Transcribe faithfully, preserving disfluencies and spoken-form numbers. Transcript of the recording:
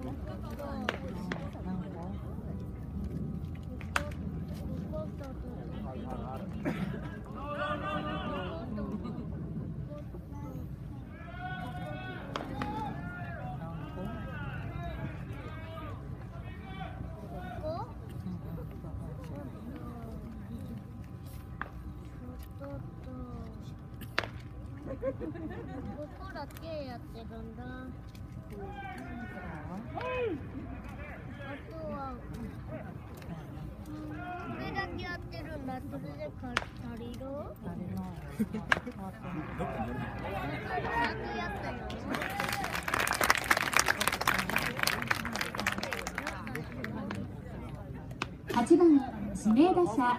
ここだけやってるんだ。あとは、うん、これだけやってるんだ。それでか足りる？足りない。ちゃんとやったよ。 はちばん指名打者